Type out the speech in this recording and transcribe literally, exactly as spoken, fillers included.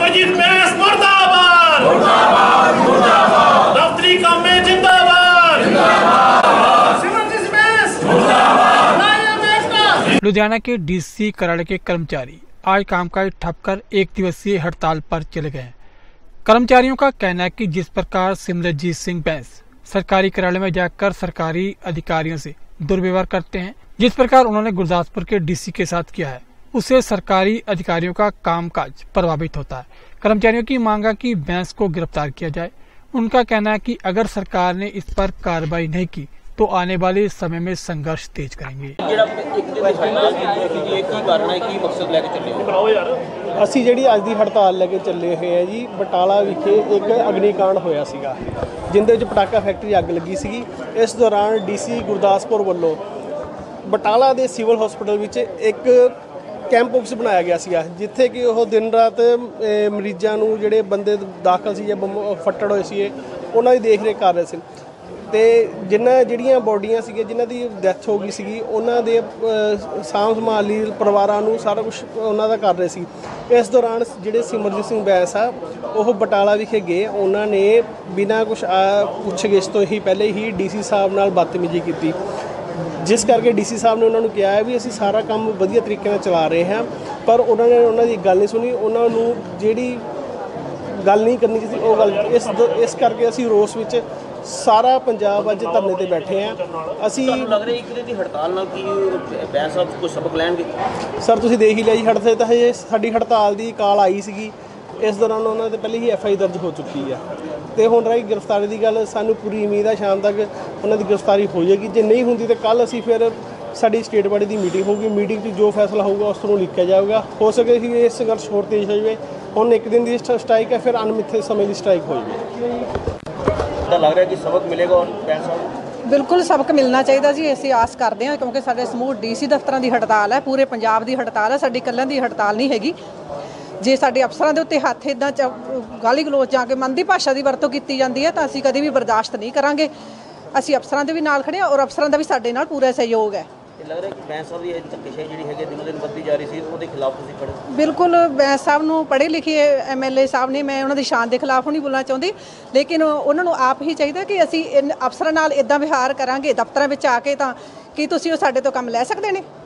सिमरजीत बैंस मुर्दाबाद, मुर्दाबाद, मुर्दाबाद। दफ्तरी काम में जिंदाबाद, जिंदाबाद। सिमरजीत बैंस मुर्दाबाद, नायब बैंस। लुधियाना के डीसी कराड़े के कर्मचारी आज कामकाज ठप कर एक दिवसीय हड़ताल पर चले गए। कर्मचारियों का कहना है कि जिस प्रकार सिमरजीत सिंह बैंस सरकारी कार्यालय में जाकर सरकारी अधिकारियों से दुर्व्यवहार करते हैं, जिस प्रकार उन्होंने गुरदासपुर के डीसी के साथ किया है, उससे सरकारी अधिकारियों का कामकाज प्रभावित होता है। कर्मचारियों की मांग है कि बैंस को गिरफ्तार किया जाए। उनका कहना है कि अगर सरकार ने इस पर कार्रवाई नहीं की तो आने वाले समय में संघर्ष तेज करेंगे। ਅਸੀਂ ਜਿਹੜੀ ਅੱਜ ਦੀ ਹੜਤਾਲ ਲੈ ਕੇ ਚੱਲੇ ਹੋਏ ਆ ਜੀ, ਬਟਾਲਾ ਵਿਖੇ ਇੱਕ ਅਗਨੀਕਾਂਡ ਹੋਇਆ ਸੀਗਾ ਜਿੰਦੇ ਵਿੱਚ ਪਟਾਕਾ ਫੈਕਟਰੀ ਅੱਗ ਲੱਗੀ ਸੀਗੀ। ਇਸ ਦੌਰਾਨ ਡੀਸੀ ਗੁਰਦਾਸਪੁਰ ਵੱਲੋਂ ਬਟਾਲਾ ਦੇ ਸਿਵਲ ਹਸਪੀਟਲ ਵਿੱਚ ਇੱਕ ਕੈਂਪ ਆਫਿਸ ਬਣਾਇਆ ਗਿਆ ਸੀਗਾ, ਜਿੱਥੇ ਕਿ ਉਹ ਦਿਨ ਰਾਤ ਮਰੀਜ਼ਾਂ ਨੂੰ ਜਿਹੜੇ ਬੰਦੇ ਦਾਖਲ ਸੀ ਜਾਂ ਫੱਟੜ ਹੋਏ ਸੀ ਉਹਨਾਂ ਦੀ ਦੇਖ ਰੇਖ ਕਰ ਰਹੇ ਸੀ ਤੇ ਜਿਨ੍ਹਾਂ ਜਿਹੜੀਆਂ ਬੋਡੀਆਂ ਸੀਗੀਆਂ ਜਿਨ੍ਹਾਂ ਦੀ ਡੈਥ ਹੋ ਗਈ ਸੀਗੀ ਉਹਨਾਂ ਦੇ ਸਾਂਭ ਸੰਭਾਲ ਲਈ ਪਰਿਵਾਰਾਂ ਨੂੰ ਸਾਰਾ ਕੁਝ ਉਹਨਾਂ ਦਾ ਕਰ ਰਹੇ ਸੀ। ਇਸ ਦੌਰਾਨ ਜਿਹੜੇ ਸਿਮਰਜੀਤ ਸਿੰਘ ਬੈਂਸ ਆ ਉਹ ਬਟਾਲਾ ਵਿਖੇ ਗਏ। ਉਹਨਾਂ ਨੇ ਬਿਨਾਂ ਕੁਛ ਪੁੱਛ-ਗਿੱਛ ਤੋਂ ਹੀ ਪਹਿਲੇ ਹੀ ਡੀਸੀ ਸਾਹਿਬ ਨਾਲ ਬਦਤਮੀਜ਼ੀ ਕੀਤੀ, ਜਿਸ ਕਰਕੇ ਡੀਸੀ ਸਾਹਿਬ ਨੇ ਉਹਨਾਂ ਨੂੰ ਕਿਹਾ ਵੀ ਅਸੀਂ ਸਾਰਾ ਕੰਮ ਵਧੀਆ ਤਰੀਕੇ ਨਾਲ ਚਲਾ ਰਹੇ ਹਾਂ, ਪਰ ਉਹਨਾਂ ਨੇ ਉਹਨਾਂ ਦੀ ਗੱਲ ਨਹੀਂ ਸੁਣੀ। ਉਹਨਾਂ ਨੂੰ ਜਿਹੜੀ ਗੱਲ ਨਹੀਂ ਕਰਨੀ ਚਾਹੀਦੀ ਉਹ ਗੱਲ ਇਸ ਇਸ ਕਰਕੇ ਅਸੀਂ ਰੋਸ ਵਿੱਚ ਸਾਰਾ ਪੰਜਾਬ ਅੱਜ ਧਰਨੇ ਤੇ ਬੈਠੇ ਆ। ਅਸੀਂ ਲੱਗ ਰਿਹਾ ਇੱਕ ਦਿਨ ਦੀ ਹੜਤਾਲ ਨਾਲ ਕੀ ਬੈਂਸ ਸਾਹਿਬ ਕੋਈ ਸਬਕ ਲੈਣਗੇ? ਸਰ ਤੁਸੀਂ ਦੇਖ ਹੀ ਲਿਆ ਜੀ, ਹੜਤਾਲ ਤਾਂ ਹਜੇ ਸਾਡੀ ਹੜਤਾਲ ਦੀ ਕਾਲ ਆਈ ਸੀਗੀ। ਇਸ ਦੌਰਾਨ ਉਹਨਾਂ ਦੇ ਪਹਿਲੇ ਹੀ ਐਫ ਆਈ ਦਰਜ ਹੋ ਚੁੱਕੀ ਆ ਤੇ ਹੁਣ ਰਹੀ ਗ੍ਰਿਫਤਾਰੀ ਦੀ ਗੱਲ, ਸਾਨੂੰ ਪੂਰੀ ਉਮੀਦ ਆ ਸ਼ਾਮ ਤੱਕ ਉਹਨਾਂ ਦੀ ਗ੍ਰਿਫਤਾਰੀ ਹੋ ਜਾਏਗੀ। ਜੇ ਨਹੀਂ ਹੁੰਦੀ ਤਾਂ ਕੱਲ੍ਹ ਅਸੀਂ ਫਿਰ ਸਾਡੀ ਸਟੇਟ ਬਾਡੀ ਦੀ ਮੀਟਿੰਗ ਹੋਊਗੀ। ਮੀਟਿੰਗ 'ਚ ਜੋ ਫੈਸਲਾ ਹੋਊਗਾ ਉਸ ਨੂੰ ਲਿਖਿਆ ਜਾਊਗਾ। ਹੋ ਸਕੇ ਕਿ ਇਹ ਸੰਘਰਸ਼ ਹੋਰ ਤੇਜ਼ ਹੋ ਜਾਵੇ। ਹੁਣ ਇੱਕ ਦਿਨ ਦੀ ਸਟ੍ਰਾਈਕ ਹੈ, ਫਿਰ ਅਣਮਿੱਥੇ ਸਮੇਂ ਦੀ ਸਟ੍ਰਾਈਕ ਹੋ ਜਾਵੇ। ਲੱਗ ਰਿਹਾ ਕਿ ਸਬਕ ਮਿਲੇਗਾ ਔਰ ਬੈਂਸ ਸਾਹਿਬ ਬਿਲਕੁਲ ਸਬਕ ਮਿਲਣਾ ਚਾਹੀਦਾ ਜੀ, ਅਸੀਂ ਆਸ ਕਰਦੇ ਹਾਂ, ਕਿਉਂਕਿ ਸਾਡੇ ਸਮੂਹ ਡੀਸੀ ਦਫ਼ਤਰਾਂ ਦੀ ਹੜਤਾਲ ਹੈ, ਪੂਰੇ ਪੰਜਾਬ ਦੀ ਹੜਤਾਲ ਹੈ, ਸਾਡੀ ਇਕੱਲਿਆਂ ਦੀ ਹੜਤਾਲ ਨਹੀਂ ਹੈਗੀ। ਜੇ ਸਾਡੇ ਅਫਸਰਾਂ ਦੇ ਉੱਤੇ ਹੱਥ ਇੱਦਾਂ ਚ ਗਾਲੀ ਗਲੋਚ ਜਾ ਕੇ ਮਨ ਦੀ ਭਾਸ਼ਾ ਦੀ ਵਰਤੋਂ ਕੀਤੀ ਜਾਂਦੀ ਹੈ ਤਾਂ ਅਸੀਂ ਕਦੇ ਵੀ ਬਰਦਾਸ਼ਤ ਨਹੀਂ ਕਰਾਂਗੇ। ਅਸੀਂ ਅਫਸਰਾਂ ਦੇ ਵੀ ਨਾਲ ਖੜੇ ਹਾਂ ਔਰ ਅਫਸਰਾਂ ਦਾ ਵੀ ਸਾਡੇ ਨਾਲ ਪੂਰਾ ਸਹਿਯੋਗ ਹੈ। ਲੱਗ ਰਿਹਾ ਕਿ ਬੈਂਸ ਸਾਹਿਬ ਦੀ ਧੱਕੇਸ਼ਾਹੀ ਜਿਹੜੀ ਹੈਗੀ ਦਿਨੋਂ ਦਿਨ ਵੱਧਦੀ ਜਾ ਰਹੀ ਸੀ, ਉਹਦੇ ਖਿਲਾਫ ਤੁਸੀਂ ਖੜੇ? ਬਿਲਕੁਲ, ਬੈਂਸ ਸਾਹਿਬ ਨੂੰ ਪੜ੍ਹੇ ਲਿਖੇ ਐਮ ਐਲ ਏ ਸਾਹਿਬ ਨੇ, ਮੈਂ ਉਹਨਾਂ ਦੀ ਸ਼ਾਨ ਦੇ ਖਿਲਾਫ ਨਹੀਂ ਬੋਲਣਾ ਚਾਹੁੰਦੀ, ਲੇਕਿਨ ਉਹਨਾਂ ਨੂੰ ਆਪ ਹੀ ਚਾਹੀਦਾ ਕਿ ਅਸੀਂ ਅਫਸਰਾਂ ਨਾਲ ਇੱਦਾਂ ਵਿਹਾਰ ਕਰਾਂਗੇ ਦਫ਼ਤਰਾਂ ਵਿੱਚ ਆ ਕੇ ਤਾਂ ਕੀ ਤੁਸੀਂ ਉਹ ਸਾਡੇ ਤੋਂ ਕੰਮ ਲੈ ਸਕਦੇ ਨੇ?